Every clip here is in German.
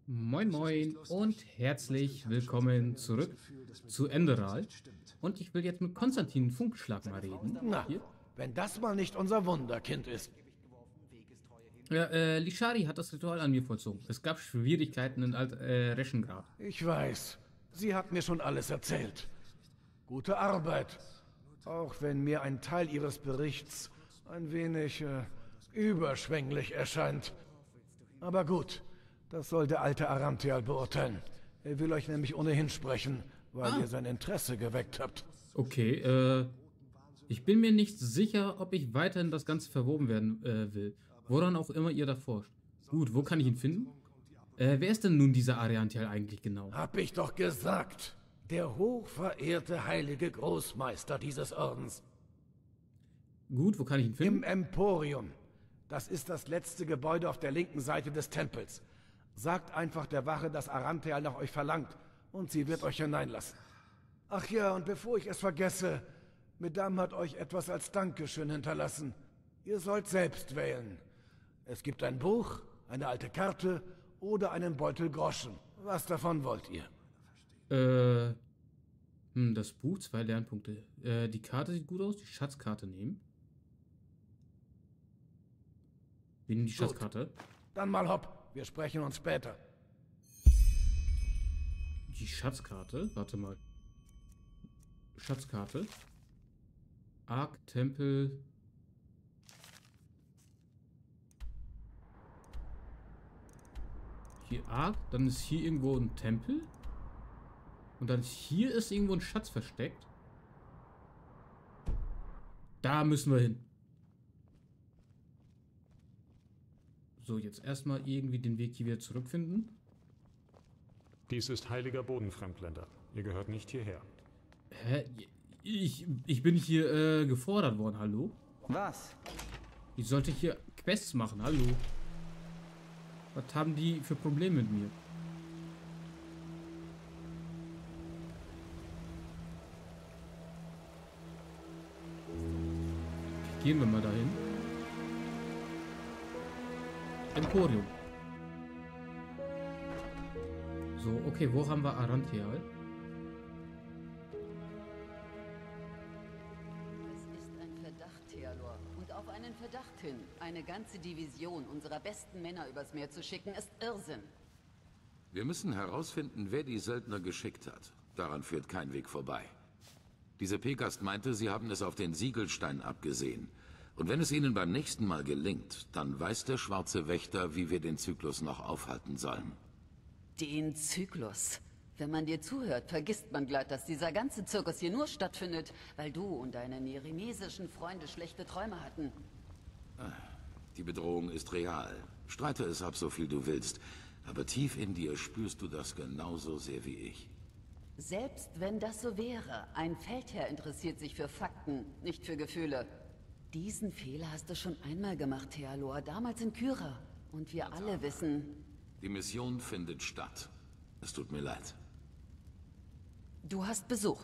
Moin Moin und herzlich willkommen zurück zu Enderal. Und ich will jetzt mit Konstantin Funkschlag mal reden. Na, Hier. wenn das mal nicht unser Wunderkind ist. Ja, Lishari hat das Ritual an mir vollzogen. Es gab Schwierigkeiten in Reschengrad. Ich weiß, sie hat mir schon alles erzählt. Gute Arbeit. Auch wenn mir ein Teil ihres Berichts ein wenig überschwänglich erscheint. Aber gut, das soll der alte Arantial beurteilen. Er will euch nämlich ohnehin sprechen, weil ihr sein Interesse geweckt habt. Okay, ich bin mir nicht sicher, ob ich weiterhin das Ganze verwoben werden will. Woran auch immer ihr da forscht. Gut, wo kann ich ihn finden? Wer ist denn nun dieser Ariantial eigentlich genau? Hab ich doch gesagt. Der hochverehrte heilige Großmeister dieses Ordens. Gut, wo kann ich ihn Im finden? Emporium. Das ist das letzte Gebäude auf der linken Seite des Tempels. Sagt einfach der Wache, dass Arantheal nach euch verlangt, und sie wird euch hineinlassen. Ach ja, und bevor ich es vergesse, Madame hat euch etwas als Dankeschön hinterlassen. Ihr sollt selbst wählen. Es gibt ein Buch, eine alte Karte oder einen Beutel Groschen. Was davon wollt ihr? Das Buch, 2 Lernpunkte. Die Karte sieht gut aus, die Schatzkarte nehmen. Wir nehmen die Gut. Schatzkarte. Dann mal hopp, wir sprechen uns später. Die Schatzkarte, warte mal. Schatzkarte. Ark, Tempel. Hier Ark, dann ist hier irgendwo ein Tempel. Und dann hier ist irgendwo ein Schatz versteckt. Da müssen wir hin. So, jetzt erstmal irgendwie den Weg hier wieder zurückfinden. Dies ist heiliger Boden, Fremdländer. Ihr gehört nicht hierher. Hä? Ich bin hier gefordert worden, hallo? Was? Ich sollte hier Quests machen, hallo? Was haben die für Probleme mit mir? Gehen wir mal dahin. Emporium. So, okay, wo haben wir Arantheal? Es ist ein Verdacht, Thealor. Und auf einen Verdacht hin, eine ganze Division unserer besten Männer übers Meer zu schicken, ist Irrsinn. Wir müssen herausfinden, wer die Söldner geschickt hat. Daran führt kein Weg vorbei. Diese Pegast meinte, sie haben es auf den Siegelstein abgesehen. Und wenn es ihnen beim nächsten Mal gelingt, dann weiß der schwarze Wächter, wie wir den Zyklus noch aufhalten sollen. Den Zyklus. Wenn man dir zuhört, vergisst man glatt, dass dieser ganze Zirkus hier nur stattfindet, weil du und deine nerimesischen Freunde schlechte Träume hatten. Die Bedrohung ist real. Streite es ab, so viel du willst. Aber tief in dir spürst du das genauso sehr wie ich. Selbst wenn das so wäre, ein Feldherr interessiert sich für Fakten, nicht für Gefühle. Diesen Fehler hast du schon einmal gemacht, Thealor, damals in Kyra. Und wir alle wissen... Die Mission findet statt. Es tut mir leid. Du hast Besuch.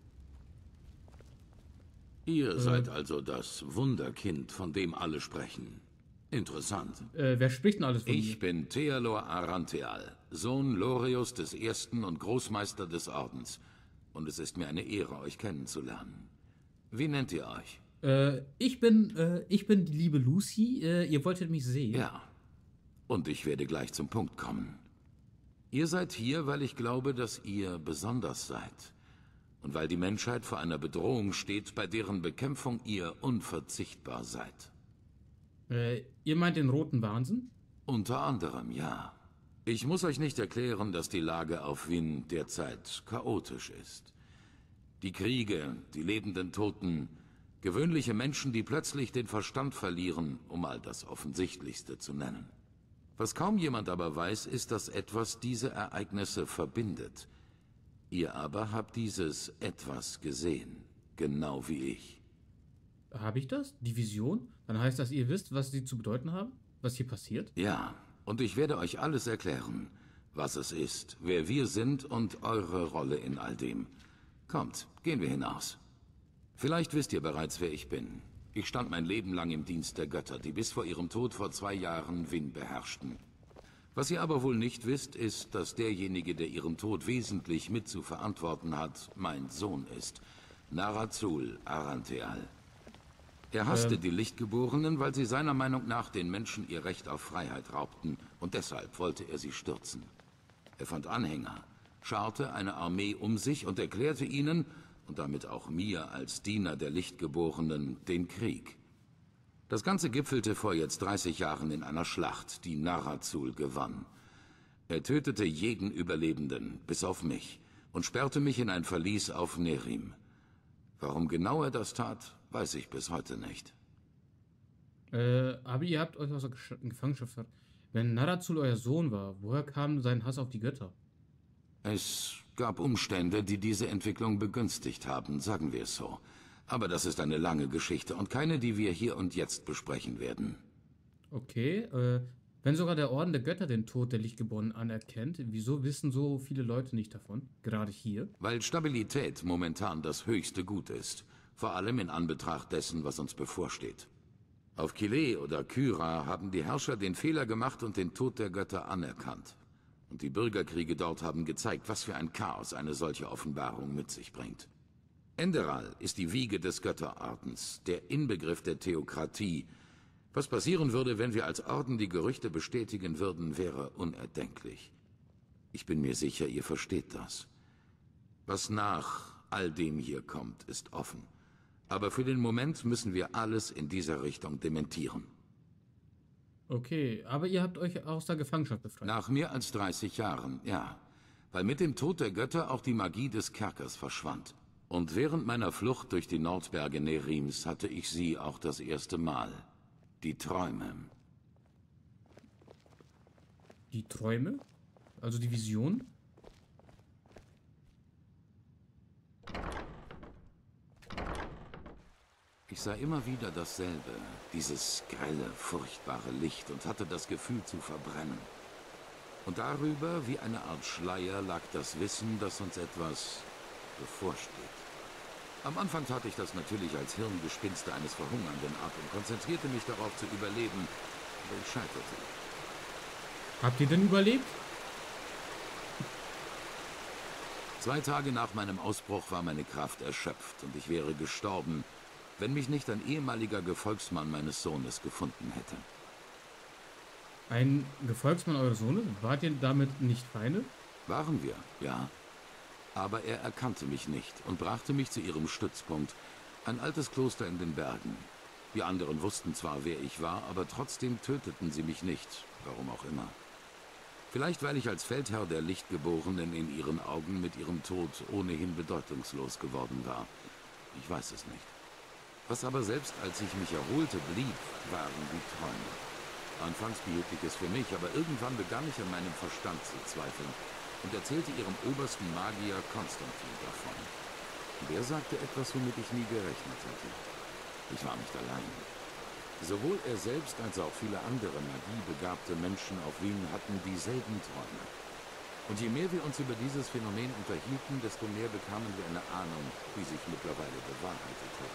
Ihr seid also das Wunderkind, von dem alle sprechen. Interessant. Wer spricht denn alles von Ich mir? bin Thealor Arantheal, Sohn Lorius des Ersten und Großmeister des Ordens. Und es ist mir eine Ehre, euch kennenzulernen. Wie nennt ihr euch? Ich bin die liebe Lucy. Ihr wolltet mich sehen. Ja. Und ich werde gleich zum Punkt kommen. Ihr seid hier, weil ich glaube, dass ihr besonders seid. Und weil die Menschheit vor einer Bedrohung steht, bei deren Bekämpfung ihr unverzichtbar seid. Ihr meint den roten Wahnsinn? Unter anderem, ja. Ich muss euch nicht erklären, dass die Lage auf Wien derzeit chaotisch ist. Die Kriege, die lebenden Toten, gewöhnliche Menschen, die plötzlich den Verstand verlieren, um mal das Offensichtlichste zu nennen. Was kaum jemand aber weiß, ist, dass etwas diese Ereignisse verbindet. Ihr aber habt dieses Etwas gesehen, genau wie ich. Habe ich das? Die Vision? Dann heißt das, ihr wisst, was sie zu bedeuten haben? Was hier passiert? Ja, und ich werde euch alles erklären, was es ist, wer wir sind und eure Rolle in all dem. Kommt, gehen wir hinaus. Vielleicht wisst ihr bereits, wer ich bin. Ich stand mein Leben lang im Dienst der Götter, die bis vor ihrem Tod vor 2 Jahren Wien beherrschten. Was ihr aber wohl nicht wisst, ist, dass derjenige, der ihren Tod wesentlich mit zu verantworten hat, mein Sohn ist. Narazul Arantheal. Er hasste die Lichtgeborenen, weil sie seiner Meinung nach den Menschen ihr Recht auf Freiheit raubten, und deshalb wollte er sie stürzen. Er fand Anhänger, scharte eine Armee um sich und erklärte ihnen, und damit auch mir als Diener der Lichtgeborenen, den Krieg. Das Ganze gipfelte vor jetzt 30 Jahren in einer Schlacht, die Narazul gewann. Er tötete jeden Überlebenden, bis auf mich, und sperrte mich in ein Verlies auf Nerim. Warum genau er das tat, weiß ich bis heute nicht. Aber ihr habt euch aus der Gefangenschaft verraten. Wenn Narazul euer Sohn war, woher kam sein Hass auf die Götter? Es gab Umstände, die diese Entwicklung begünstigt haben, sagen wir es so. Aber das ist eine lange Geschichte und keine, die wir hier und jetzt besprechen werden. Okay, wenn sogar der Orden der Götter den Tod der Lichtgeborenen anerkennt, wieso wissen so viele Leute nicht davon? Gerade hier? Weil Stabilität momentan das höchste Gut ist. Vor allem in Anbetracht dessen, was uns bevorsteht. Auf Kile oder Kyra haben die Herrscher den Fehler gemacht und den Tod der Götter anerkannt. Und die Bürgerkriege dort haben gezeigt, was für ein Chaos eine solche Offenbarung mit sich bringt. Enderal ist die Wiege des Götterordens, der Inbegriff der Theokratie. Was passieren würde, wenn wir als Orden die Gerüchte bestätigen würden, wäre unerdenklich. Ich bin mir sicher, ihr versteht das. Was nach all dem hier kommt, ist offen. Aber für den Moment müssen wir alles in dieser Richtung dementieren. Okay, aber ihr habt euch aus der Gefangenschaft befreit. Nach mehr als 30 Jahren, ja. Weil mit dem Tod der Götter auch die Magie des Kerkers verschwand. Und während meiner Flucht durch die Nordberge Nerims hatte ich sie auch das erste Mal. Die Träume. Die Träume? Also die Vision? Ich sah immer wieder dasselbe, dieses grelle, furchtbare Licht und hatte das Gefühl zu verbrennen. Und darüber, wie eine Art Schleier, lag das Wissen, dass uns etwas bevorsteht. Am Anfang tat ich das natürlich als Hirngespinste eines Verhungernden ab und konzentrierte mich darauf zu überleben, aber ich scheiterte. Habt ihr denn überlebt? 2 Tage nach meinem Ausbruch war meine Kraft erschöpft und ich wäre gestorben, wenn mich nicht ein ehemaliger Gefolgsmann meines Sohnes gefunden hätte. Ein Gefolgsmann eures Sohnes? Wart ihr damit nicht Feinde? Waren wir, ja. Aber er erkannte mich nicht und brachte mich zu ihrem Stützpunkt, ein altes Kloster in den Bergen. Die anderen wussten zwar, wer ich war, aber trotzdem töteten sie mich nicht, warum auch immer. Vielleicht, weil ich als Feldherr der Lichtgeborenen in ihren Augen mit ihrem Tod ohnehin bedeutungslos geworden war. Ich weiß es nicht. Was aber selbst als ich mich erholte blieb, waren die Träume. Anfangs behielt ich es für mich, aber irgendwann begann ich an meinem Verstand zu zweifeln und erzählte ihrem obersten Magier Konstantin davon. Und er sagte etwas, womit ich nie gerechnet hätte. Ich war nicht allein. Sowohl er selbst als auch viele andere magiebegabte Menschen auf Wien hatten dieselben Träume. Und je mehr wir uns über dieses Phänomen unterhielten, desto mehr bekamen wir eine Ahnung, die sich mittlerweile bewahrheitet hat.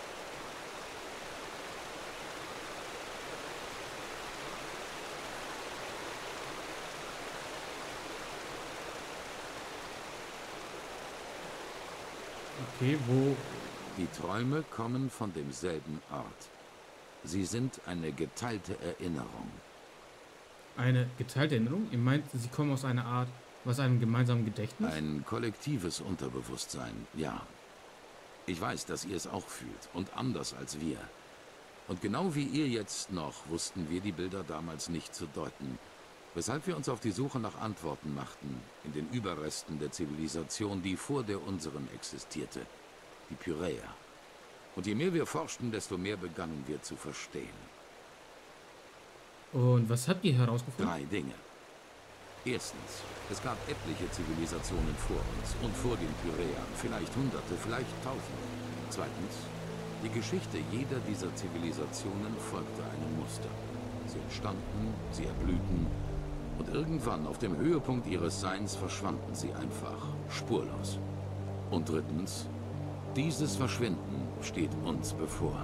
Okay, wo... Die Träume kommen von demselben Ort. Sie sind eine geteilte Erinnerung. Eine geteilte Erinnerung? Ihr meint, sie kommen aus einer Art, was einem gemeinsamen Gedächtnis? Ein kollektives Unterbewusstsein, ja. Ich weiß, dass ihr es auch fühlt und anders als wir. Und genau wie ihr jetzt noch, wussten wir die Bilder damals nicht zu deuten. Weshalb wir uns auf die Suche nach Antworten machten, in den Überresten der Zivilisation, die vor der unseren existierte, die Pyräer. Und je mehr wir forschten, desto mehr begannen wir zu verstehen. Und was habt ihr herausgefunden? 3 Dinge. Erstens, es gab etliche Zivilisationen vor uns und vor den Pyräern, vielleicht Hunderte, vielleicht Tausende. Zweitens, die Geschichte jeder dieser Zivilisationen folgte einem Muster. Sie entstanden, sie erblühten und irgendwann auf dem Höhepunkt ihres Seins verschwanden sie einfach, spurlos. Und drittens, dieses Verschwinden steht uns bevor.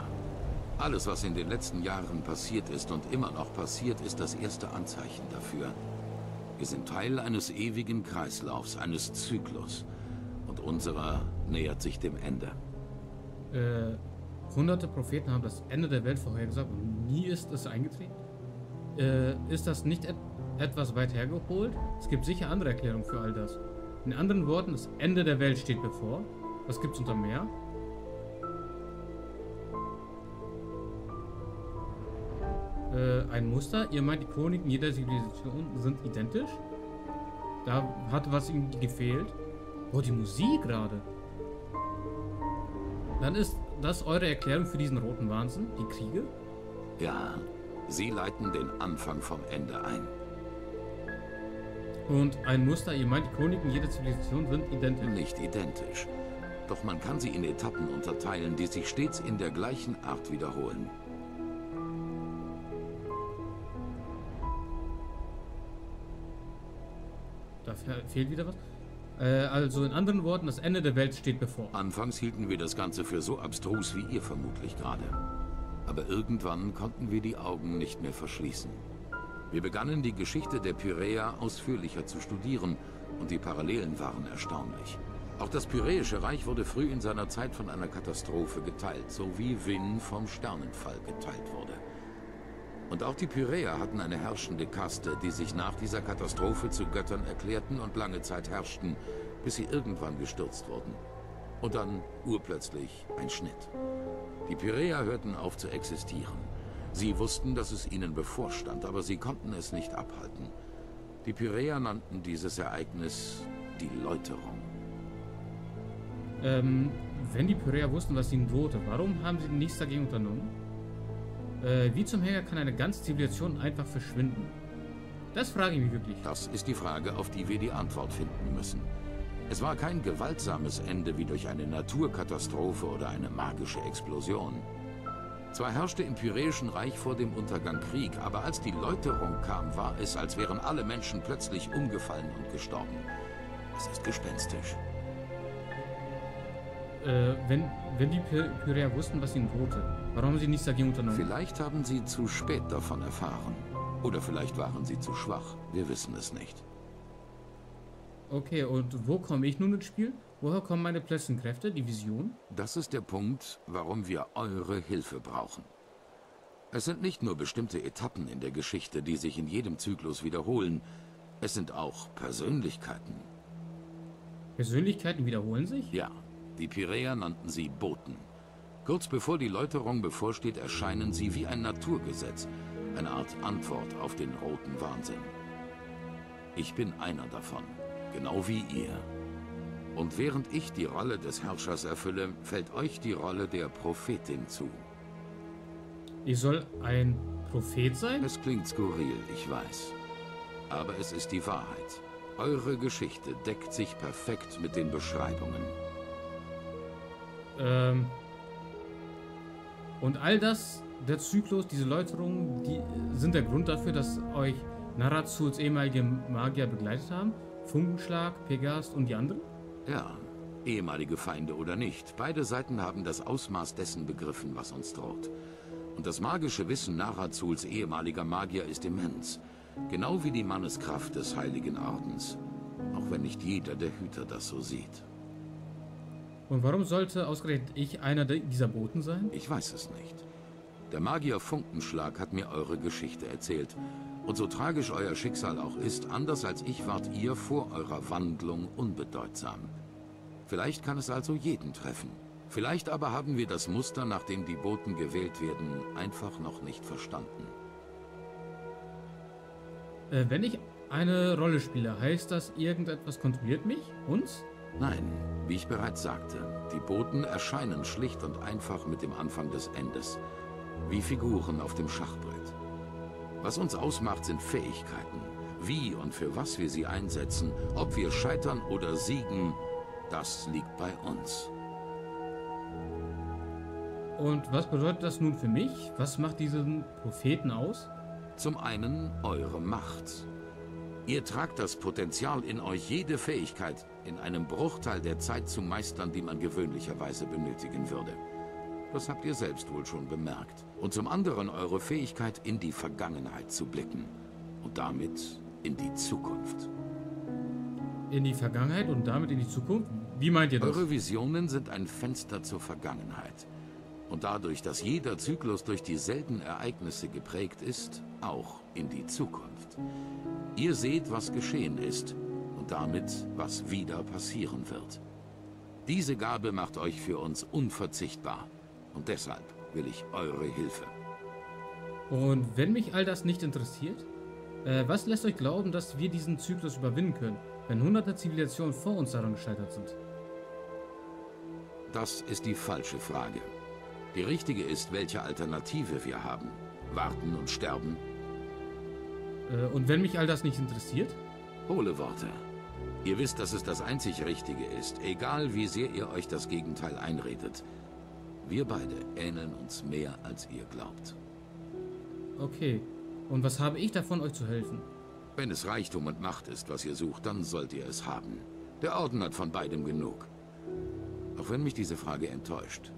Alles, was in den letzten Jahren passiert ist und immer noch passiert, ist das erste Anzeichen dafür. Wir sind Teil eines ewigen Kreislaufs, eines Zyklus. Und unserer nähert sich dem Ende. Hunderte Propheten haben das Ende der Welt vorhergesagt und nie ist es eingetreten. Ist das nicht etwas weit hergeholt? Es gibt sicher andere Erklärungen für all das. In anderen Worten, das Ende der Welt steht bevor. Was gibt's unter mehr? Ein Muster? Ihr meint, die Chroniken jeder Zivilisation sind identisch? Da hat was ihm gefehlt. Oh, die Musik gerade. Dann ist das eure Erklärung für diesen roten Wahnsinn? Die Kriege? Ja, sie leiten den Anfang vom Ende ein. Und ein Muster? Ihr meint, die Chroniken jeder Zivilisation sind identisch? Nicht identisch. Doch man kann sie in Etappen unterteilen, die sich stets in der gleichen Art wiederholen. Da fehlt wieder was. Also in anderen Worten, das Ende der Welt steht bevor. Anfangs hielten wir das Ganze für so abstrus wie ihr vermutlich gerade. Aber irgendwann konnten wir die Augen nicht mehr verschließen. Wir begannen die Geschichte der Pyräer ausführlicher zu studieren und die Parallelen waren erstaunlich. Auch das Pyräische Reich wurde früh in seiner Zeit von einer Katastrophe geteilt, so wie Vin vom Sternenfall geteilt wurde. Und auch die Pyräer hatten eine herrschende Kaste, die sich nach dieser Katastrophe zu Göttern erklärten und lange Zeit herrschten, bis sie irgendwann gestürzt wurden. Und dann urplötzlich ein Schnitt. Die Pyräer hörten auf zu existieren. Sie wussten, dass es ihnen bevorstand, aber sie konnten es nicht abhalten. Die Pyräer nannten dieses Ereignis die Läuterung. Wenn die Pyräer wussten, was ihnen drohte, warum haben sie nichts dagegen unternommen? Wie zum Henker kann eine ganze Zivilisation einfach verschwinden? Das frage ich mich wirklich. Das ist die Frage, auf die wir die Antwort finden müssen. Es war kein gewaltsames Ende wie durch eine Naturkatastrophe oder eine magische Explosion. Zwar herrschte im Pyräischen Reich vor dem Untergang Krieg, aber als die Läuterung kam, war es, als wären alle Menschen plötzlich umgefallen und gestorben. Es ist gespenstisch. Wenn die Pyräer wussten, was ihnen drohte, warum haben sie nichts dagegen unternommen? Vielleicht haben sie zu spät davon erfahren. Oder vielleicht waren sie zu schwach. Wir wissen es nicht. Okay, und wo komme ich nun ins Spiel? Woher kommen meine plötzlichen Kräfte, die Vision? Das ist der Punkt, warum wir eure Hilfe brauchen. Es sind nicht nur bestimmte Etappen in der Geschichte, die sich in jedem Zyklus wiederholen. Es sind auch Persönlichkeiten. Persönlichkeiten wiederholen sich? Ja, die Pyräer nannten sie Boten. Kurz bevor die Läuterung bevorsteht, erscheinen sie wie ein Naturgesetz. Eine Art Antwort auf den roten Wahnsinn. Ich bin einer davon, genau wie ihr. Und während ich die Rolle des Herrschers erfülle, fällt euch die Rolle der Prophetin zu. Ich soll ein Prophet sein? Es klingt skurril, ich weiß. Aber es ist die Wahrheit. Eure Geschichte deckt sich perfekt mit den Beschreibungen. Und all das, der Zyklus, diese Läuterungen, die sind der Grund dafür, dass euch Narazuls ehemalige Magier begleitet haben? Funkenschlag, Pegast und die anderen? Ja, ehemalige Feinde oder nicht. Beide Seiten haben das Ausmaß dessen begriffen, was uns droht. Und das magische Wissen Narazuls ehemaliger Magier ist immens. Genau wie die Manneskraft des Heiligen Ordens. Auch wenn nicht jeder der Hüter das so sieht. Und warum sollte ausgerechnet ich einer dieser Boten sein? Ich weiß es nicht. Der Magier Funkenschlag hat mir eure Geschichte erzählt. Und so tragisch euer Schicksal auch ist, anders als ich wart ihr vor eurer Wandlung unbedeutsam. Vielleicht kann es also jeden treffen. Vielleicht aber haben wir das Muster, nach dem die Boten gewählt werden, einfach noch nicht verstanden. Wenn ich eine Rolle spiele, heißt das, irgendetwas kontrolliert mich? Uns? Nein, wie ich bereits sagte, die Boten erscheinen schlicht und einfach mit dem Anfang des Endes, wie Figuren auf dem Schachbrett. Was uns ausmacht, sind Fähigkeiten. Wie und für was wir sie einsetzen, ob wir scheitern oder siegen, das liegt bei uns. Und was bedeutet das nun für mich? Was macht diesen Propheten aus? Zum einen eure Macht. Ihr tragt das Potenzial in euch, jede Fähigkeit in einem Bruchteil der Zeit zu meistern, die man gewöhnlicherweise benötigen würde. Das habt ihr selbst wohl schon bemerkt. Und zum anderen eure Fähigkeit, in die Vergangenheit zu blicken. Und damit in die Zukunft. In die Vergangenheit und damit in die Zukunft? Wie meint ihr das? Eure Visionen sind ein Fenster zur Vergangenheit. Und dadurch, dass jeder Zyklus durch dieselben Ereignisse geprägt ist, auch in die Zukunft. Ihr seht, was geschehen ist und damit, was wieder passieren wird. Diese Gabe macht euch für uns unverzichtbar. Und deshalb will ich eure Hilfe. Und wenn mich all das nicht interessiert, was lässt euch glauben, dass wir diesen Zyklus überwinden können, wenn hunderte Zivilisationen vor uns daran gescheitert sind? Das ist die falsche Frage. Die richtige ist, welche Alternative wir haben. Warten und sterben? Und wenn mich all das nicht interessiert? Hohle Worte. Ihr wisst, dass es das einzig Richtige ist, egal wie sehr ihr euch das Gegenteil einredet. Wir beide ähneln uns mehr, als ihr glaubt. Okay. Und was habe ich davon, euch zu helfen? Wenn es Reichtum und Macht ist, was ihr sucht, dann sollt ihr es haben. Der Orden hat von beidem genug. Auch wenn mich diese Frage enttäuscht.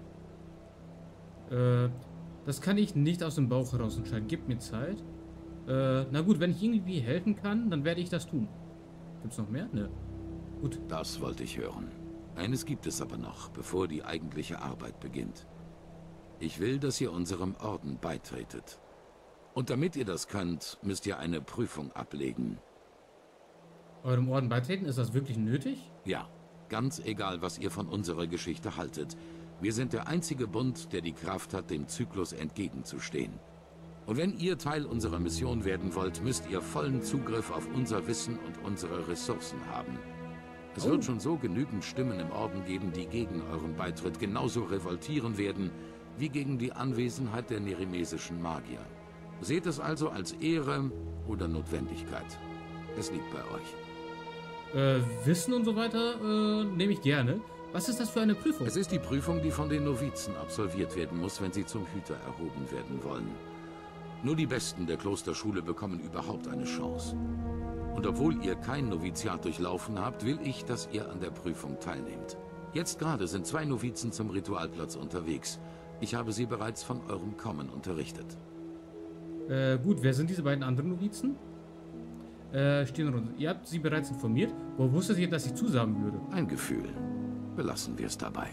Das kann ich nicht aus dem Bauch heraus entscheiden. Gebt mir Zeit. Na gut, wenn ich irgendwie helfen kann, dann werde ich das tun. Gibt's noch mehr? Ne. Gut. Das wollte ich hören. Eines gibt es aber noch, bevor die eigentliche Arbeit beginnt. Ich will, dass ihr unserem Orden beitretet. Und damit ihr das könnt, müsst ihr eine Prüfung ablegen. Eurem Orden beitreten? Ist das wirklich nötig? Ja, ganz egal, was ihr von unserer Geschichte haltet. Wir sind der einzige Bund, der die Kraft hat, dem Zyklus entgegenzustehen. Und wenn ihr Teil unserer Mission werden wollt, müsst ihr vollen Zugriff auf unser Wissen und unsere Ressourcen haben. Es wird schon so genügend Stimmen im Orden geben, die gegen euren Beitritt genauso revoltieren werden, wie gegen die Anwesenheit der nerimesischen Magier. Seht es also als Ehre oder Notwendigkeit. Es liegt bei euch. Wissen und so weiter nehme ich gerne. Was ist das für eine Prüfung? Es ist die Prüfung, die von den Novizen absolviert werden muss, wenn sie zum Hüter erhoben werden wollen. Nur die Besten der Klosterschule bekommen überhaupt eine Chance. Und obwohl ihr kein Noviziat durchlaufen habt, will ich, dass ihr an der Prüfung teilnehmt. Jetzt gerade sind 2 Novizen zum Ritualplatz unterwegs. Ich habe sie bereits von eurem Kommen unterrichtet. Gut, wer sind diese beiden anderen Novizen? Stehen runter. Ihr habt sie bereits informiert. Wo wusstet ihr, dass ich zusagen würde? Ein Gefühl. Belassen wir es dabei.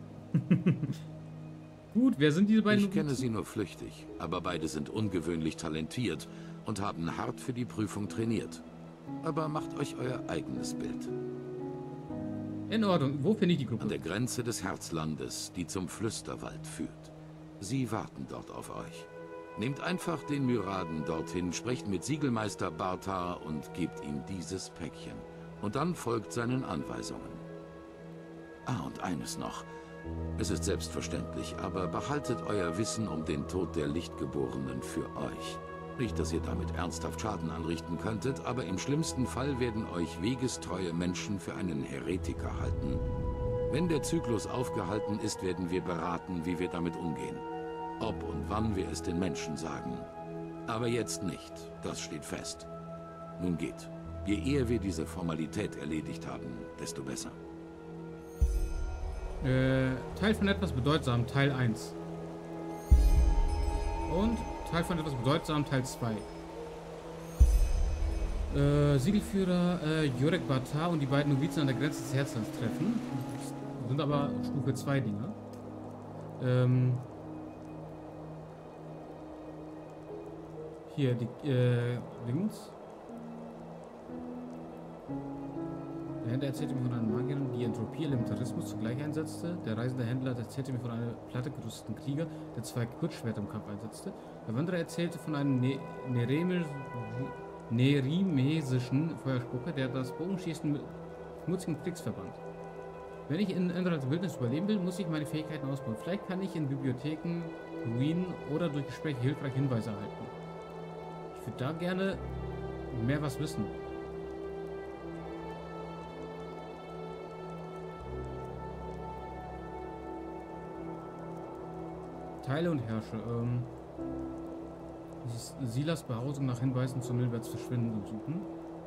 Gut, wer sind diese beiden Ich Novizen? kenne sie nur flüchtig, aber beide sind ungewöhnlich talentiert und haben hart für die Prüfung trainiert. Aber macht euch euer eigenes Bild. In Ordnung. Wo finde ich die Gruppe? An der Grenze des Herzlandes, die zum Flüsterwald führt. Sie warten dort auf euch. Nehmt einfach den Myraden dorthin, sprecht mit Siegelmeister Bartar und gebt ihm dieses Päckchen. Und dann folgt seinen Anweisungen. Ah, und eines noch. Es ist selbstverständlich, aber behaltet euer Wissen um den Tod der Lichtgeborenen für euch. Nicht, dass ihr damit ernsthaft Schaden anrichten könntet, aber im schlimmsten Fall werden euch wegestreue Menschen für einen Heretiker halten. Wenn der Zyklus aufgehalten ist, werden wir beraten, wie wir damit umgehen. Ob und wann wir es den Menschen sagen. Aber jetzt nicht, das steht fest. Nun geht. Je eher wir diese Formalität erledigt haben, desto besser. Teil von etwas bedeutsam, Teil 1. Und Teil von etwas bedeutsam, Teil 2. Siegelführer Jurek Bartar und die beiden Novizen an der Grenze des Herzlands treffen. Das sind aber Stufe 2 Dinger. Hier, die Dings. Der Händler erzählte mir von einer Magierin, die Entropie-Elementarismus zugleich einsetzte. Der reisende Händler erzählte mir von einem platte gerüsteten Krieger, der 2 Kurzschwerter im Kampf einsetzte. Der Wanderer erzählte von einem nerimesischen Feuerspucker, der das Bogenschießen mit schmutzigen Tricks verband. Wenn ich in Endrals Wildnis überleben will, muss ich meine Fähigkeiten ausbauen. Vielleicht kann ich in Bibliotheken, Ruinen oder durch Gespräche hilfreich Hinweise erhalten. Ich würde da gerne mehr was wissen. Teile und Herrsche. Silas Behausung nach Hinweisen zum Milberts Verschwinden untersuchen.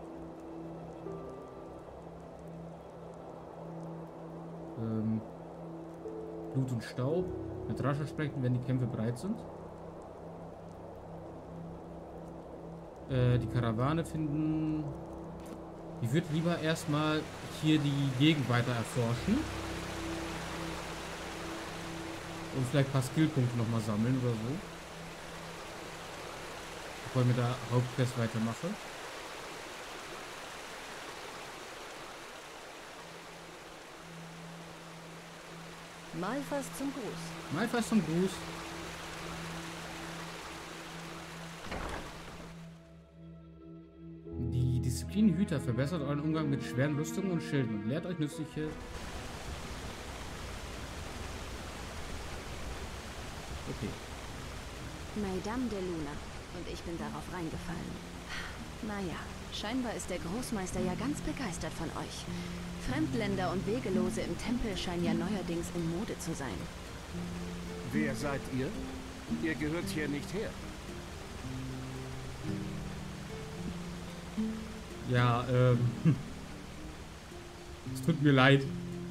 Blut und Staub. Mit Rascher sprechen, wenn die Kämpfe bereit sind. Die Karawane finden. Ich würde lieber erstmal hier die Gegend weiter erforschen. Und vielleicht ein paar Skillpunkte nochmal sammeln oder so. Bevor ich mit der Hauptquest weitermache. Malphas zum Gruß. Malphas zum Gruß. Die Disziplinhüter verbessert euren Umgang mit schweren Rüstungen und Schilden und lehrt euch nützliche... Okay. Madame de Luna. Und ich bin darauf reingefallen. Naja, scheinbar ist der Großmeister ja ganz begeistert von euch. Fremdländer und Wegelose im Tempel scheinen ja neuerdings in Mode zu sein. Wer seid ihr? Ihr gehört hier nicht her. Ja, es tut mir leid.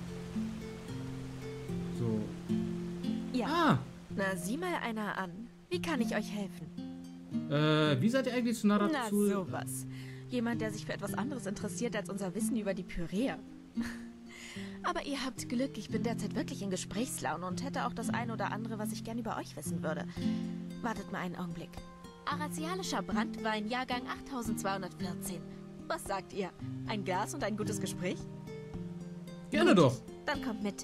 So. Ja. Ah! Na, sieh mal einer an. Wie kann ich euch helfen? Wie seid ihr eigentlich zu Nara Na, sowas. Jemand, der sich für etwas anderes interessiert als unser Wissen über die Pyräer. Aber ihr habt Glück, ich bin derzeit wirklich in Gesprächslaune und hätte auch das ein oder andere, was ich gern über euch wissen würde. Wartet mal einen Augenblick. Arasialischer Brandwein, Jahrgang 8214. Was sagt ihr? Ein Glas und ein gutes Gespräch? Gerne Gut, doch. Dann kommt mit.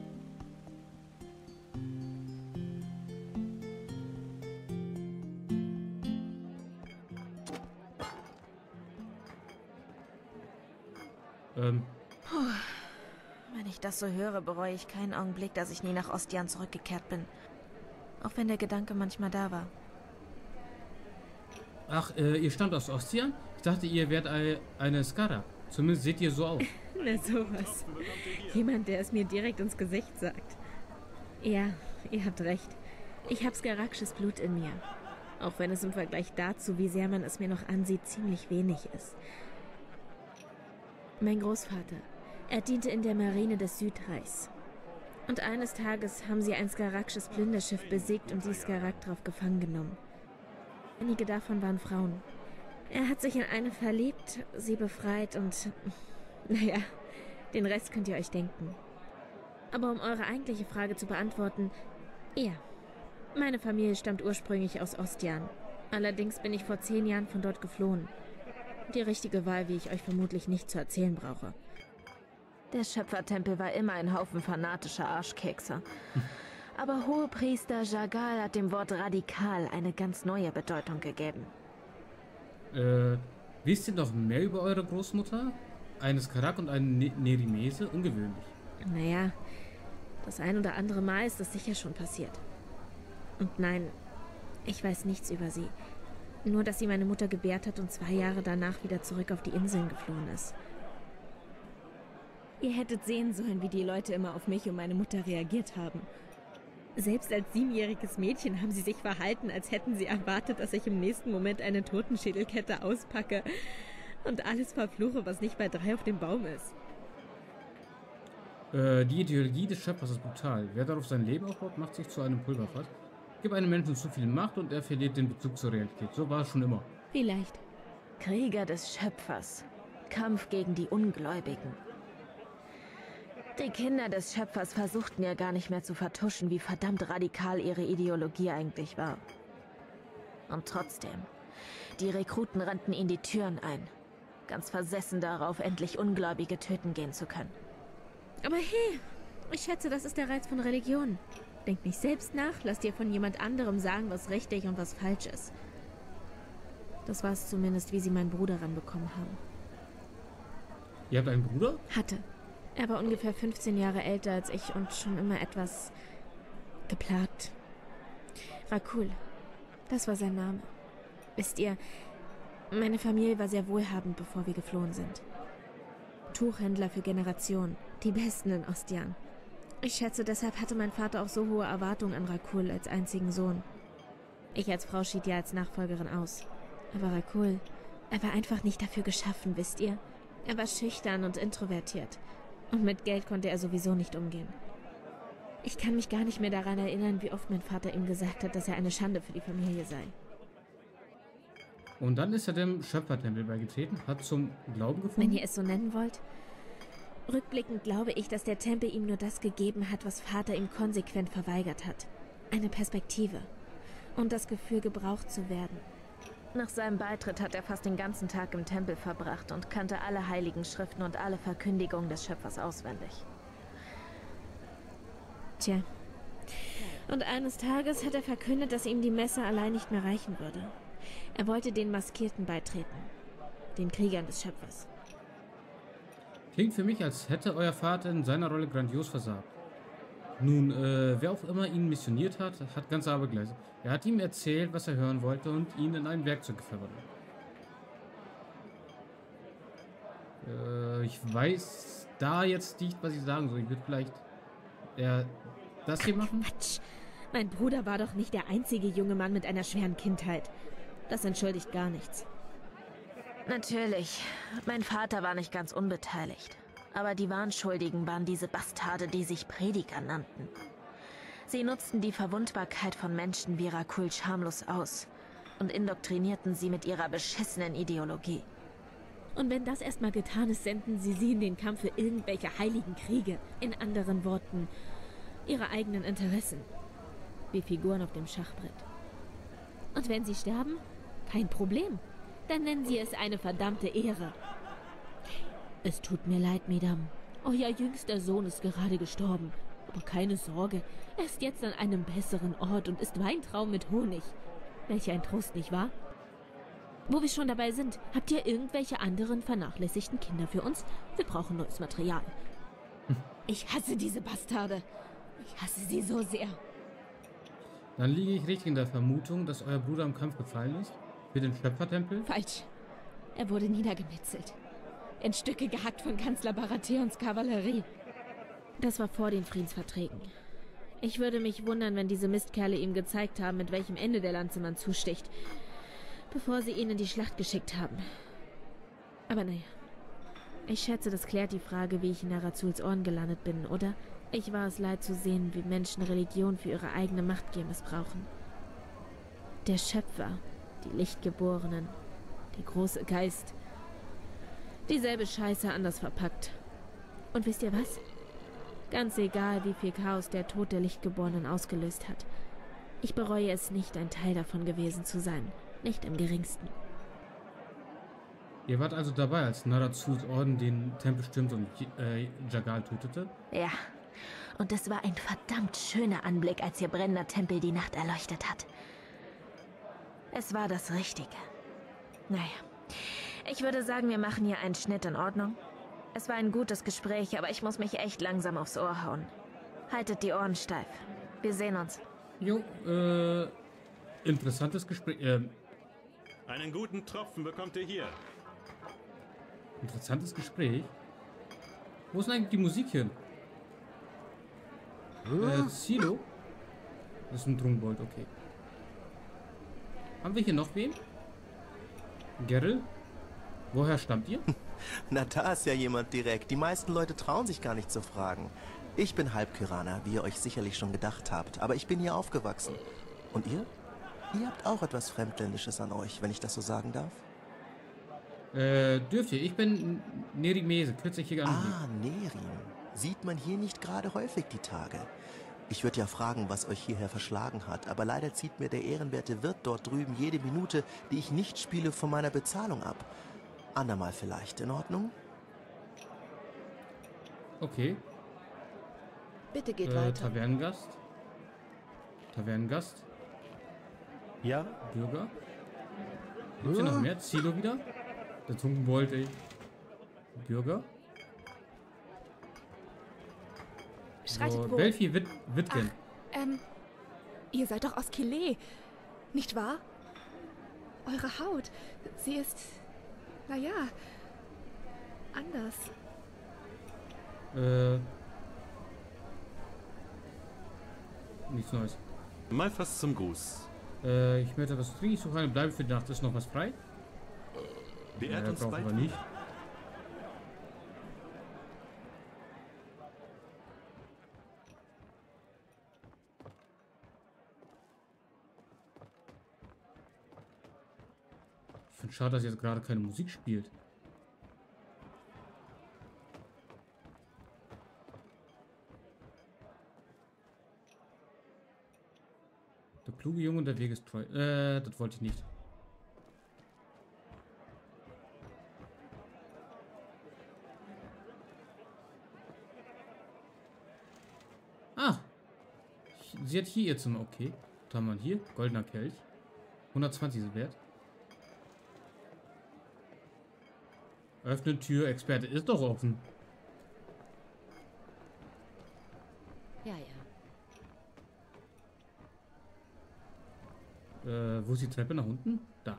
Wenn ich das so höre, bereue ich keinen Augenblick, dass ich nie nach Ostian zurückgekehrt bin. Auch wenn der Gedanke manchmal da war. Ach, ihr stammt aus Ostian? Ich dachte, ihr wärt eine Skara. Zumindest seht ihr so aus. Na sowas. Jemand, der es mir direkt ins Gesicht sagt. Ja, ihr habt recht. Ich hab skaraksches Blut in mir. Auch wenn es im Vergleich dazu, wie sehr man es mir noch ansieht, ziemlich wenig ist. Mein Großvater, er diente in der Marine des Südreichs. Und eines Tages haben sie ein skaraksches Plünderschiff besiegt und die Skarak drauf gefangen genommen. Einige davon waren Frauen. Er hat sich in eine verliebt, sie befreit und... Naja, den Rest könnt ihr euch denken. Aber um eure eigentliche Frage zu beantworten, ja. Meine Familie stammt ursprünglich aus Ostian. Allerdings bin ich vor 10 Jahren von dort geflohen. Die richtige Wahl, wie ich euch vermutlich nicht zu erzählen brauche. Der Schöpfertempel war immer ein Haufen fanatischer Arschkekse. Aber Hohepriester Jagal hat dem Wort radikal eine ganz neue Bedeutung gegeben. Wisst ihr noch mehr über eure Großmutter? Eine Skarak und eine Nerimese? Ungewöhnlich. Naja, das ein oder andere Mal ist das sicher schon passiert. Und nein, ich weiß nichts über sie. Nur, dass sie meine Mutter gebärt hat und 2 Jahre danach wieder zurück auf die Inseln geflohen ist. Ihr hättet sehen sollen, wie die Leute immer auf mich und meine Mutter reagiert haben. Selbst als 7-jähriges Mädchen haben sie sich verhalten, als hätten sie erwartet, dass ich im nächsten Moment eine Totenschädelkette auspacke und alles verfluche, was nicht bei 3 auf dem Baum ist. Die Ideologie des Schöpfers ist brutal. Wer darauf sein Leben aufbaut, macht sich zu einem Pulverfass. Gib einem Menschen zu viel Macht und er verliert den Bezug zur Realität. So war es schon immer. Vielleicht. Krieger des Schöpfers. Kampf gegen die Ungläubigen. Die Kinder des Schöpfers versuchten ja gar nicht mehr zu vertuschen, wie verdammt radikal ihre Ideologie eigentlich war. Und trotzdem, die Rekruten rannten ihnen die Türen ein. Ganz versessen darauf, endlich Ungläubige töten gehen zu können. Aber hey, ich schätze, das ist der Reiz von Religion. Denkt nicht selbst nach, lasst dir von jemand anderem sagen, was richtig und was falsch ist. Das war es zumindest, wie sie meinen Bruder ranbekommen haben. Ihr habt einen Bruder? Hatte. Er war ungefähr 15 Jahre älter als ich und schon immer etwas geplagt. Rakul, das war sein Name. Wisst ihr, meine Familie war sehr wohlhabend, bevor wir geflohen sind. Tuchhändler für Generationen, die Besten in Ostian. Ich schätze, deshalb hatte mein Vater auch so hohe Erwartungen an Rakul als einzigen Sohn. Ich als Frau schied ja als Nachfolgerin aus. Aber Rakul, er war einfach nicht dafür geschaffen, wisst ihr? Er war schüchtern und introvertiert. Und mit Geld konnte er sowieso nicht umgehen. Ich kann mich gar nicht mehr daran erinnern, wie oft mein Vater ihm gesagt hat, dass er eine Schande für die Familie sei. Und dann ist er dem Schöpfertempel beigetreten, hat zum Glauben Wenn gefunden. ihr es so nennen wollt. Rückblickend glaube ich, dass der Tempel ihm nur das gegeben hat, was Vater ihm konsequent verweigert hat. Eine Perspektive. Und das Gefühl, gebraucht zu werden. Nach seinem Beitritt hat er fast den ganzen Tag im Tempel verbracht und kannte alle heiligen Schriften und alle Verkündigungen des Schöpfers auswendig. Tja. Und eines Tages hat er verkündet, dass ihm die Messe allein nicht mehr reichen würde. Er wollte den Maskierten beitreten. Den Kriegern des Schöpfers. Klingt für mich, als hätte euer Vater in seiner Rolle grandios versagt. Nun, wer auch immer ihn missioniert hat, hat ganz aber gleich. Er hat ihm erzählt, was er hören wollte und ihn in ein Werkzeug verwandelt. Ich weiß da jetzt nicht, was ich sagen soll. Ich würde vielleicht das hier machen. Quatsch! Mein Bruder war doch nicht der einzige junge Mann mit einer schweren Kindheit. Das entschuldigt gar nichts. Natürlich, mein Vater war nicht ganz unbeteiligt. Aber die wahren Schuldigen waren diese Bastarde, die sich Prediger nannten. Sie nutzten die Verwundbarkeit von Menschen wie Rakul schamlos aus und indoktrinierten sie mit ihrer beschissenen Ideologie. Und wenn das erstmal getan ist, senden sie in den Kampf für irgendwelche heiligen Kriege. In anderen Worten, ihre eigenen Interessen. Wie Figuren auf dem Schachbrett. Und wenn sie sterben, kein Problem. Dann nennen sie es eine verdammte Ehre. Es tut mir leid, Mesdames. Euer jüngster Sohn ist gerade gestorben. Aber keine Sorge, er ist jetzt an einem besseren Ort und ist Weintrauben mit Honig. Welch ein Trost, nicht wahr? Wo wir schon dabei sind, habt ihr irgendwelche anderen vernachlässigten Kinder für uns? Wir brauchen neues Material. Ich hasse diese Bastarde. Ich hasse sie so sehr. Dann liege ich richtig in der Vermutung, dass euer Bruder im Kampf gefallen ist. Für den Schöpfertempel. Falsch. Er wurde niedergemetzelt. In Stücke gehackt von Kanzler Baratheons Kavallerie. Das war vor den Friedensverträgen. Ich würde mich wundern, wenn diese Mistkerle ihm gezeigt haben, mit welchem Ende der Lanze man zusticht, bevor sie ihn in die Schlacht geschickt haben. Aber naja. Ich schätze, das klärt die Frage, wie ich in Narazuls Ohren gelandet bin, oder? Ich war es leid zu sehen, wie Menschen Religion für ihre eigene Machtgier missbrauchen. Der Schöpfer, die Lichtgeborenen, der große Geist. Dieselbe Scheiße anders verpackt. Und wisst ihr was? Ganz egal, wie viel Chaos der Tod der Lichtgeborenen ausgelöst hat. Ich bereue es nicht, ein Teil davon gewesen zu sein. Nicht im geringsten. Ihr wart also dabei, als Narazuls Orden den Tempel stürmte und Jagal tötete? Ja, und es war ein verdammt schöner Anblick, als ihr brennender Tempel die Nacht erleuchtet hat. Es war das Richtige. Naja, ich würde sagen, wir machen hier einen Schnitt, in Ordnung. Es war ein gutes Gespräch, aber ich muss mich echt langsam aufs Ohr hauen. Haltet die Ohren steif. Wir sehen uns. Jo, interessantes Gespräch. Einen guten Tropfen bekommt ihr hier. Interessantes Gespräch. Wo ist denn eigentlich die Musik hin? Silo? Das ist ein Trunkenbold, okay. Haben wir hier noch wen? Gerl? Woher stammt ihr? Na, da ist ja jemand direkt. Die meisten Leute trauen sich gar nicht zu fragen. Ich bin Halbkyraner, wie ihr euch sicherlich schon gedacht habt, aber ich bin hier aufgewachsen. Und ihr? Ihr habt auch etwas Fremdländisches an euch, wenn ich das so sagen darf? Dürft ihr. Ich bin Nerimese, kürzlich hier angesehen. Ah, Nerim. Sieht man hier nicht gerade häufig die Tage. Ich würde ja fragen, was euch hierher verschlagen hat, aber leider zieht mir der ehrenwerte Wirt dort drüben jede Minute, die ich nicht spiele, von meiner Bezahlung ab. Andermal vielleicht, in Ordnung? Okay. Bitte geht weiter. Tavernengast? Tavernengast? Ja? Bürger? Gibt's hier noch mehr? Zilo wieder? Der Trunkenbold, ey. Bürger? Schreitet So, wohl. Belfi Wittgen. Ihr seid doch aus Killet, nicht wahr? Eure Haut, sie ist, naja, anders. Nichts Neues. Mal fast zum Gruß. Ich möchte was trinken, ich suche eine Bleibe für die Nacht. Ist noch was frei? Beehrt uns brauchen bald. wir nicht. Ich finde schade, dass jetzt gerade keine Musik spielt. Der kluge Junge und der Weg ist treu. Das wollte ich nicht. Ah! Sie hat hier ihr Zimmer. Okay. Was haben wir hier? Goldener Kelch. 120 ist wert. Öffne Tür, Experte. Ist doch offen. Ja, ja. Wo ist die Treppe nach unten? Da.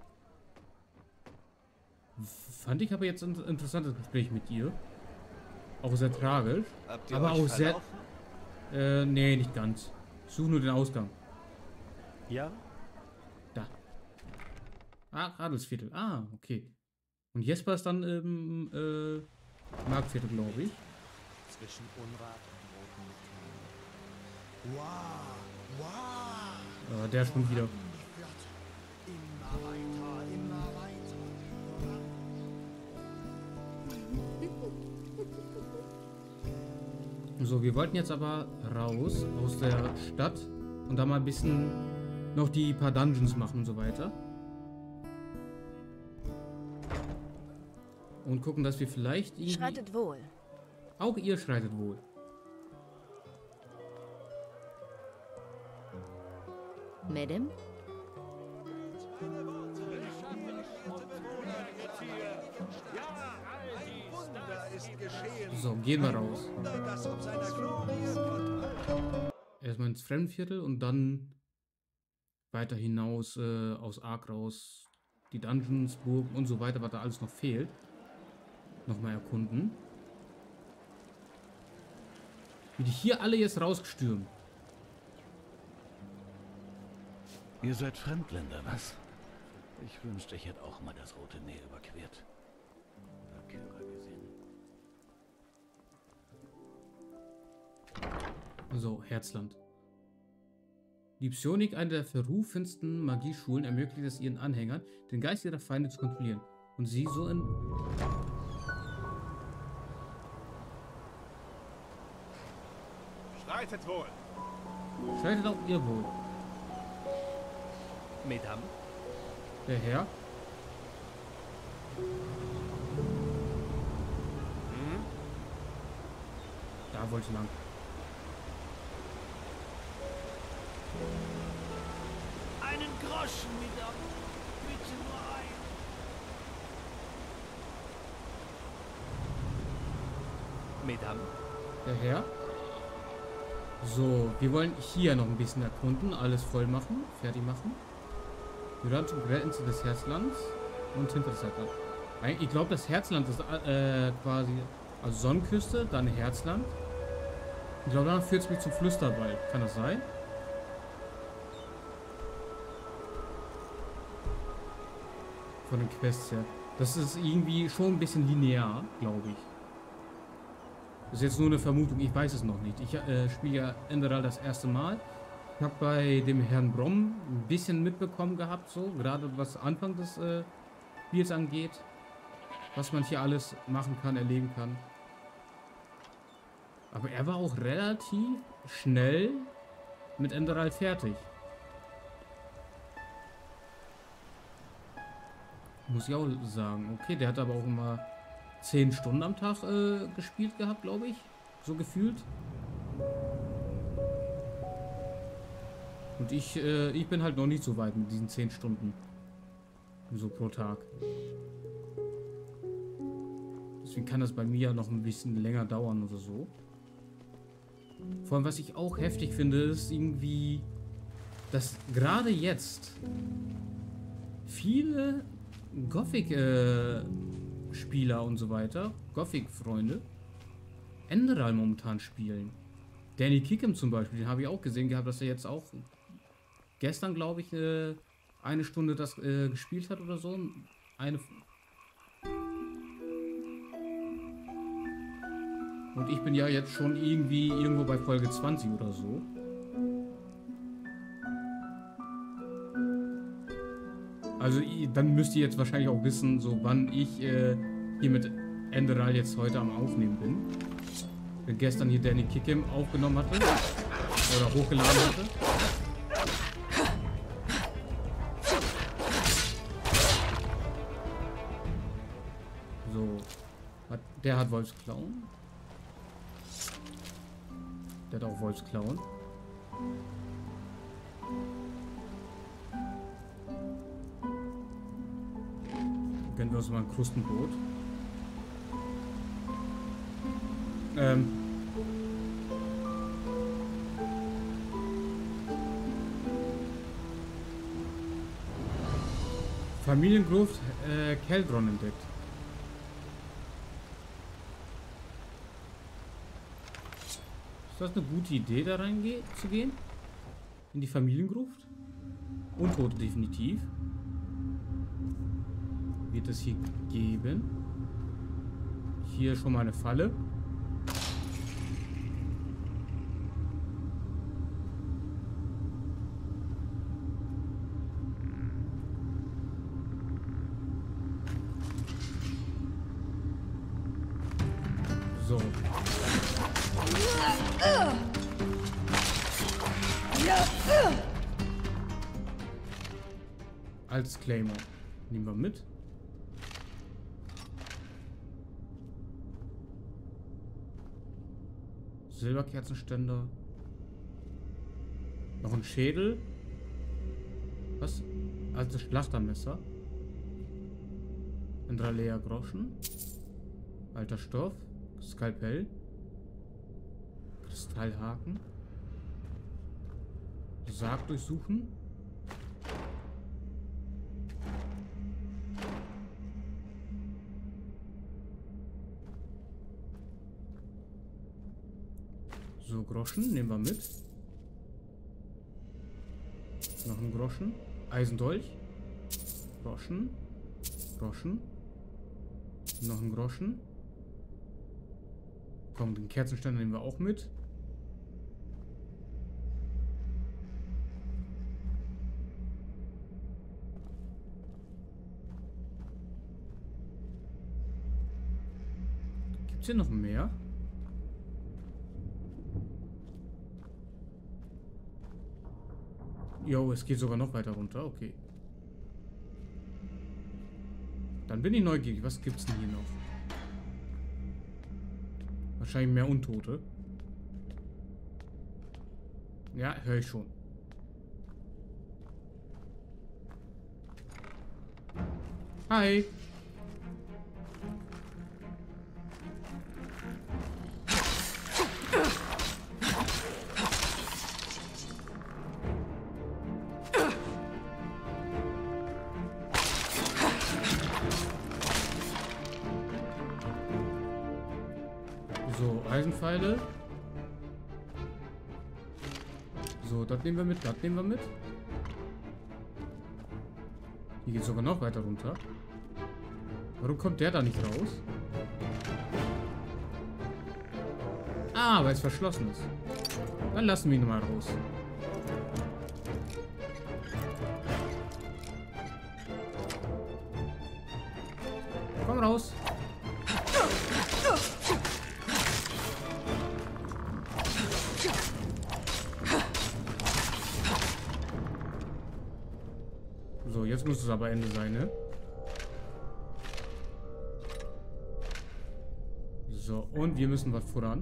Fand ich aber jetzt ein interessantes Gespräch mit ihr. Auch sehr tragisch. Aber auch sehr... nee, nicht ganz. Ich suche nur den Ausgang. Ja? Da. Ah, Adelsviertel. Ah, okay. Und Jesper ist dann im Marktviertel, glaube ich. Zwischen Unrat und roten. Wow, wow. Der schon wieder. Immer weiter, immer weiter. So, wir wollten jetzt aber raus aus der Stadt und da mal ein bisschen noch die paar Dungeons machen und so weiter. Und gucken, dass wir vielleicht irgendwie... Schreitet wohl. Auch ihr schreitet wohl. Madame? So, gehen wir raus. Erstmal ins Fremdenviertel und dann weiter hinaus aus Ark raus. Die Dungeons, Burgen und so weiter, was da alles noch fehlt. Nochmal erkunden. Wie die hier alle jetzt rausgestürmt. Ihr seid Fremdländer, was? Ich wünschte, ich hätte auch mal das Rote Meer überquert. Oder Kyra gesehen. So, Herzland. Die Psionik, eine der verrufensten Magieschulen, ermöglicht es ihren Anhängern, den Geist ihrer Feinde zu kontrollieren. Und sie so in... Schreitet wohl! Schreitet auch ihr wohl. Mesdames? Der Herr? Da wollte ich lang. Einen Groschen, Mesdames. Bitte nur ein. Mesdames? Der Herr? So, wir wollen hier noch ein bisschen erkunden, alles voll machen, fertig machen. Wir werden zum Grenze des Herzlands und hinter das Herzland. Ich glaube, das Herzland ist quasi, also Sonnenküste, dann Herzland. Ich glaube, dann führt es mich zum Flüsterwald. Kann das sein? Von den Quests her. Das ist irgendwie schon ein bisschen linear, glaube ich. Das ist jetzt nur eine Vermutung, ich weiß es noch nicht. Ich spiele ja Enderal das erste Mal. Ich habe bei dem Herrn Brom ein bisschen mitbekommen gehabt, so gerade was Anfang des Spiels angeht. Was man hier alles machen kann, erleben kann. Aber er war auch relativ schnell mit Enderal fertig. Muss ich auch sagen. Okay, der hat aber auch immer 10 Stunden am Tag gespielt gehabt, glaube ich. So gefühlt. Und ich bin halt noch nicht so weit mit diesen 10 Stunden. So pro Tag. Deswegen kann das bei mir noch ein bisschen länger dauern oder so. Vor allem, was ich auch heftig finde, ist irgendwie, dass gerade jetzt viele Gothic-Spieler und so weiter, Gothic-Freunde, Enderal momentan spielen. Danny Kickham zum Beispiel, den habe ich auch gesehen gehabt, dass er jetzt auch gestern, glaube ich, eine Stunde das gespielt hat oder so. Und ich bin ja jetzt schon irgendwie irgendwo bei Folge 20 oder so. Also dann müsst ihr jetzt wahrscheinlich auch wissen, so wann ich hier mit Enderal jetzt heute am Aufnehmen bin. Wenn gestern hier Danny Kickim aufgenommen hatte. Oder hochgeladen hatte. So. Der hat Wolfsklauen. Der hat auch Wolfsklauen. Gönnen wir uns mal ein Krustenbrot. Familiengruft Keldron entdeckt. Ist das eine gute Idee, da zu gehen? In die Familiengruft? Untote definitiv. Wird es hier geben? Hier schon mal eine Falle. So. Als Claymore. Nehmen wir mit. Silberkerzenständer. Noch ein Schädel. Was? Altes Schlachtermesser. Andralea Groschen. Alter Stoff. Skalpell. Kristallhaken. Sarg durchsuchen. So, Groschen nehmen wir mit. Noch ein Groschen. Eisendolch. Groschen. Groschen. Noch ein Groschen. Komm, den Kerzenständer nehmen wir auch mit. Gibt's hier noch mehr? Jo, es geht sogar noch weiter runter, okay. Dann bin ich neugierig. Was gibt's denn hier noch? Wahrscheinlich mehr Untote. Ja, höre ich schon. Hi. So, Eisenpfeile. So, das nehmen wir mit, das nehmen wir mit. Hier geht es sogar noch weiter runter. Warum kommt der da nicht raus? Ah, weil es verschlossen ist. Dann lassen wir ihn mal raus. Komm raus. So, jetzt muss es aber Ende sein, ne? So, und wir müssen was voran.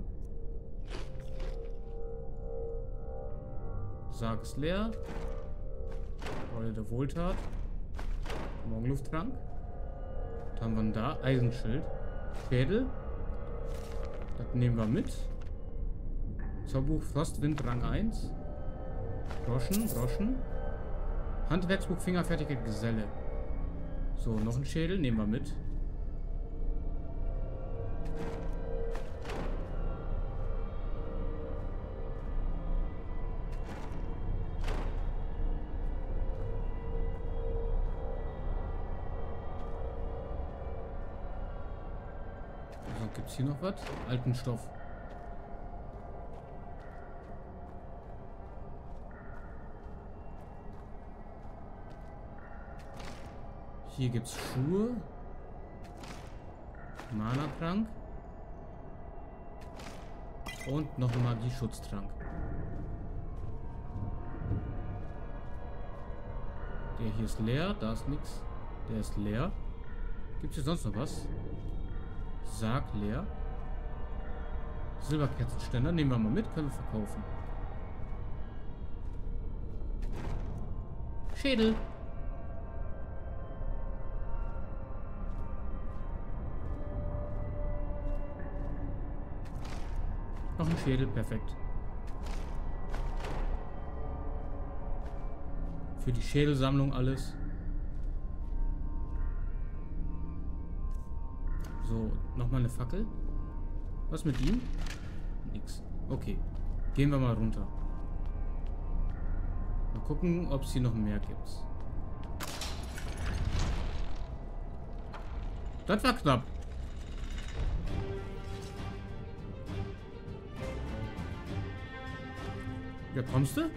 Sarg ist leer. Rolle der Wohltat. Morgenlufttrank. Was haben wir denn da? Eisenschild. Schädel. Das nehmen wir mit. Zauberbuch Frostwind Rang 1. Groschen, Groschen. Handwerksbuch Fingerfertige Geselle. So, noch ein Schädel. Nehmen wir mit. So, gibt es hier noch was? Alten Stoff. Hier gibt's Schuhe. Mana-Trank. Und noch ein Magieschutztrank. Der hier ist leer, da ist nichts. Der ist leer. Gibt es hier sonst noch was? Sarg leer. Silberkerzenständer nehmen wir mal mit, können wir verkaufen. Schädel. Noch ein Schädel, perfekt. Für die Schädelsammlung alles. So, nochmal eine Fackel. Was mit ihm? Nix. Okay. Gehen wir mal runter. Mal gucken, ob es hier noch mehr gibt. Das war knapp. Ja, kommst du?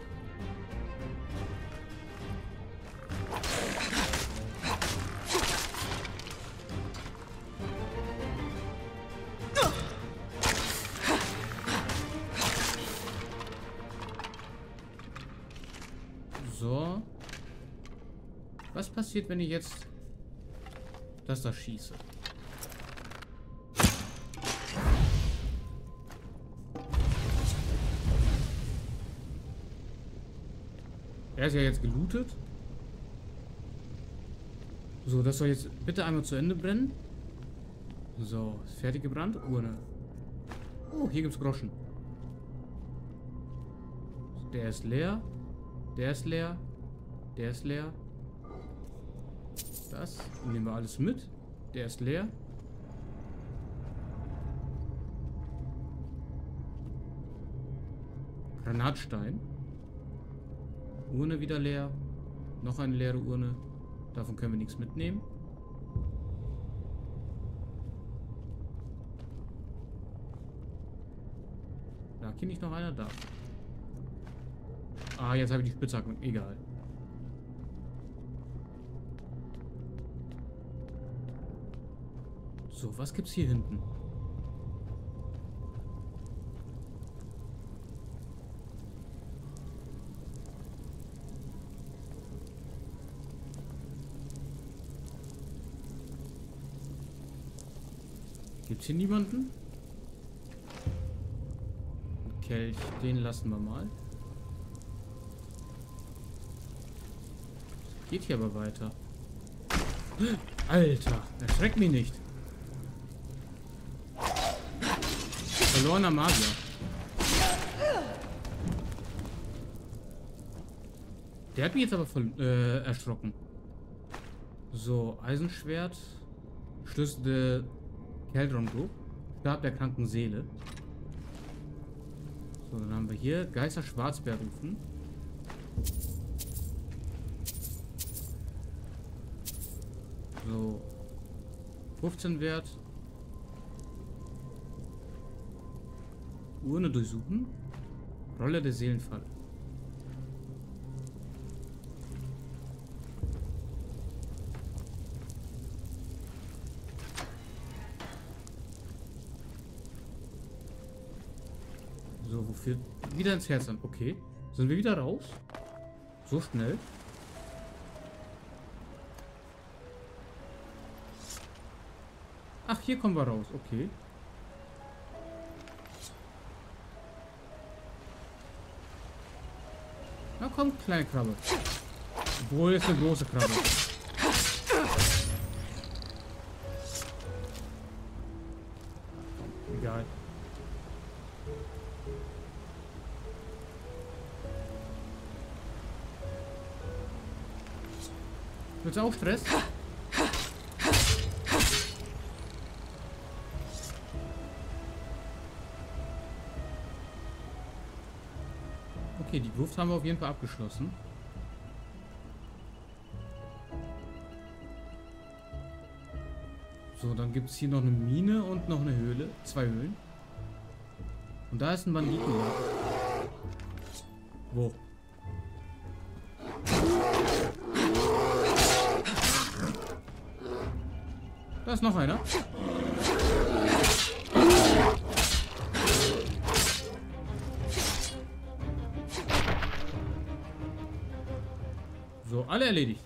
So. Was passiert, wenn ich jetzt das da schieße? Er ist ja jetzt gelootet. So, das soll jetzt bitte einmal zu Ende brennen. So, ist fertig gebrannt. Urne. Oh, hier gibt's Groschen. Der ist leer. Der ist leer. Der ist leer. Das nehmen wir alles mit. Der ist leer. Granatstein. Urne wieder leer. Noch eine leere Urne. Davon können wir nichts mitnehmen. Lag hier nicht noch einer? Da. Ah, jetzt habe ich die Spitzhacke. Egal. So, was gibt's hier hinten? Gibt's hier niemanden? Ein Kelch, den lassen wir mal. Geht hier aber weiter. Alter, erschreckt mich nicht. Verlorener Magier. Der hat mich jetzt aber voll erschrocken. So, Eisenschwert. Schlüssel der Keldron Group. Stab der kranken Seele. So, dann haben wir hier Geister Schwarzbär rufen. So. 15 Wert. Urne durchsuchen. Rolle der Seelenfalle. So, wofür? Wieder ins Herz an. Okay. Sind wir wieder raus? So schnell? Ach, hier kommen wir raus. Okay. Na komm, kleine Krabbe. Obwohl, ist eine große Krabbe. Egal. Wird's auch Stress? Okay, die Gruft haben wir auf jeden Fall abgeschlossen. So, dann gibt es hier noch eine Mine und noch eine Höhle. 2 Höhlen. Und da ist ein Banditen. Wo? Da ist noch einer. So, alle erledigt.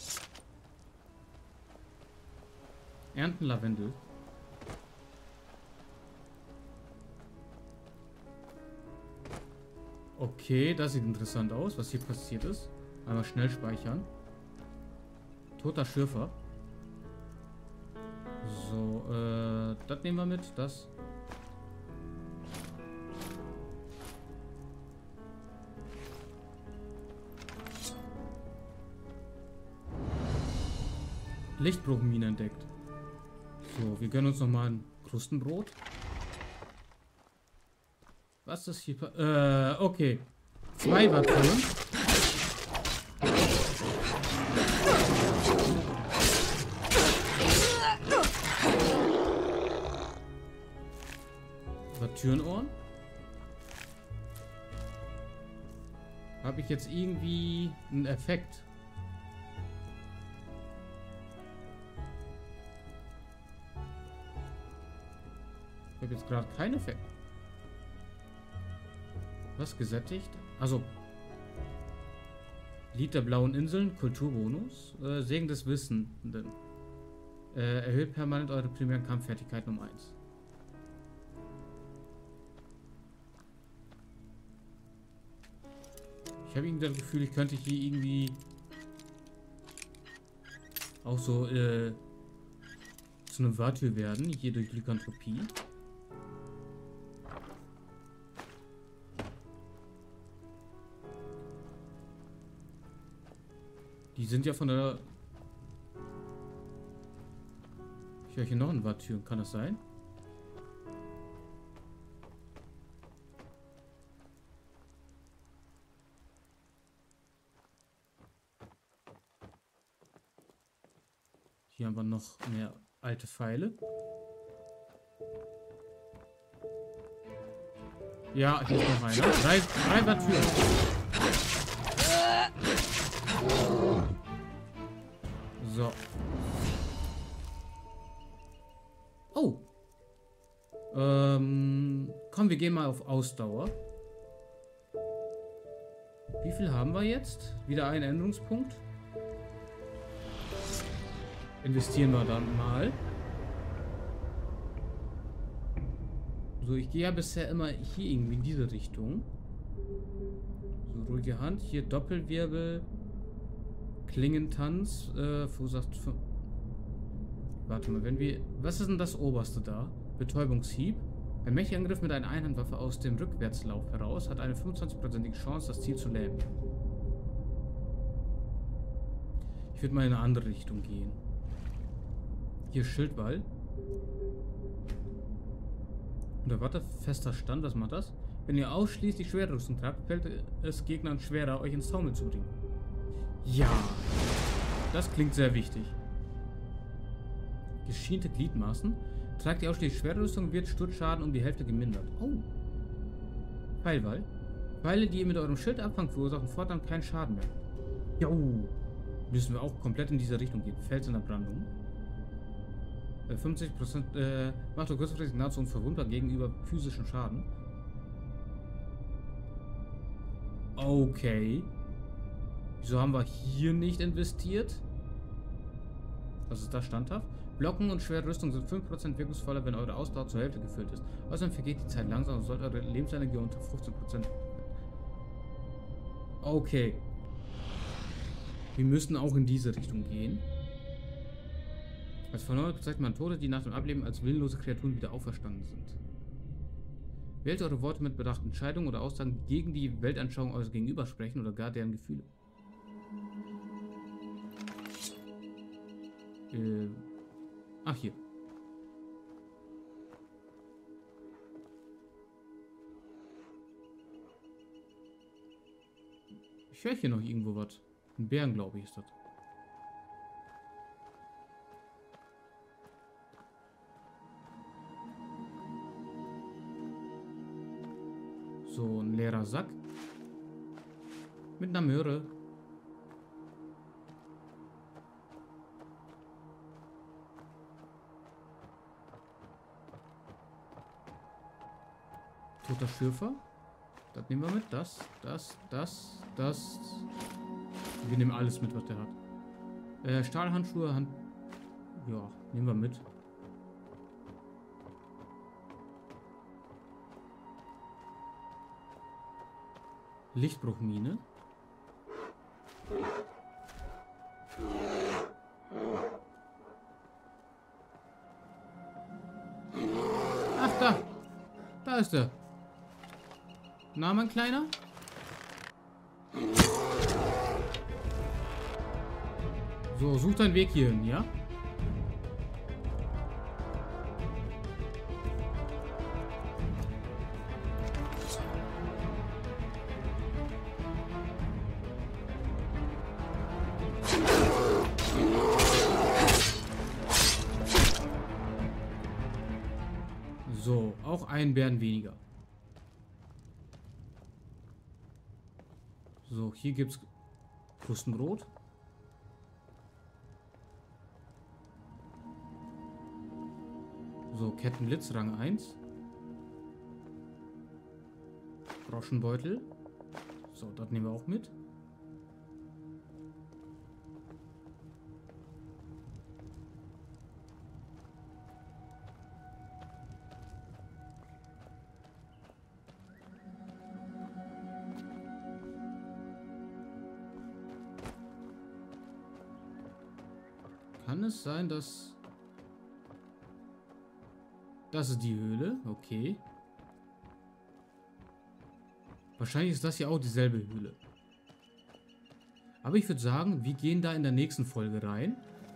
Ernten Lavendel. Okay, das sieht interessant aus, was hier passiert ist. Einmal schnell speichern. Toter Schürfer. So, das nehmen wir mit. Das. Lichtbruchmine entdeckt. So, wir gönnen uns nochmal ein Krustenbrot. Was ist hier? Okay. 2 Wattturm. Wattürenohren. Habe ich jetzt irgendwie einen Effekt? Ich habe jetzt gerade keinen Effekt. Was gesättigt? Also Lied der blauen Inseln, Kulturbonus, Segen des Wissenden. Erhöht permanent eure primären Kampffertigkeiten um 1. Ich habe irgendwie das Gefühl, ich könnte hier irgendwie auch so zu einem Wattür werden, hier durch Lykanthropie. Die sind ja von der... Ich höre hier noch ein Wattür, kann das sein? Hier haben wir noch mehr alte Pfeile. Ja, hier ist noch einer. 3 Wattür. So. Oh. Komm, wir gehen mal auf Ausdauer. Wie viel haben wir jetzt? Wieder ein Änderungspunkt. Investieren wir dann mal. So, ich gehe ja bisher immer hier irgendwie in diese Richtung. So, ruhige Hand. Hier Doppelwirbel. Klingentanz. Verursacht... Warte mal, wenn wir... Was ist denn das oberste da? Betäubungshieb. Ein mächtiger Angriff mit einer Einhandwaffe aus dem Rückwärtslauf heraus hat eine 25%ige Chance, das Ziel zu lähmen. Ich würde mal in eine andere Richtung gehen. Hier Schildwall. Unter wasserfester Stand, was macht das? Wenn ihr ausschließlich schwere Rüstung tragt, fällt es Gegnern schwerer, euch ins Taumeln zu bringen. Ja, das klingt sehr wichtig. Geschiente Gliedmaßen. Tragt ihr ausschließlich schwere Rüstung, wird Sturzschaden um die Hälfte gemindert. Oh. Pfeilwall. Pfeile, die ihr mit eurem Schild abfangt, verursachen fortan keinen Schaden mehr. Jo. Müssen wir auch komplett in diese Richtung gehen. Fels in der Brandung. 50% macht euch kurzfristig nahezu unverwundbar gegenüber physischen Schaden. Okay. Wieso haben wir hier nicht investiert? Was ist da standhaft? Blocken und schwere Rüstung sind 5% wirkungsvoller, wenn eure Ausdauer zur Hälfte gefüllt ist. Außerdem vergeht die Zeit langsam und sollte eure Lebensenergie unter 15%. Okay. Wir müssen auch in diese Richtung gehen. Als Verneuert bezeichnet man Tote, die nach dem Ableben als willenlose Kreaturen wieder auferstanden sind. Wählt eure Worte mit Bedacht. Entscheidungen oder Aussagen, die gegen die Weltanschauung eures Gegenüber sprechen oder gar deren Gefühle. Ach, hier. Ich höre hier noch irgendwo was. Ein Bären, glaube ich, ist das. So, ein leerer Sack. Mit einer Möhre. Toter Schürfer. Das nehmen wir mit. Das. Wir nehmen alles mit, was der hat. Stahlhandschuhe, ja, nehmen wir mit. Lichtbruchmine. Ach, da. Da ist er. Na, mein Kleiner? So, such deinen Weg hierhin, ja? So, auch einen Bären weniger. So, hier gibt's Krustenbrot. So, Kettenblitz, Rang 1. Groschenbeutel. So, das nehmen wir auch mit. Kann es sein, dass... Das ist die Höhle, okay. Wahrscheinlich ist das ja auch dieselbe Höhle. Aber ich würde sagen, wir gehen da in der nächsten Folge rein.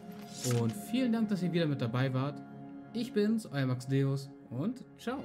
Und vielen Dank, dass ihr wieder mit dabei wart. Ich bin's, euer Max Deus und ciao.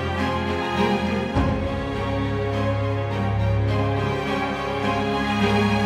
Tschüss.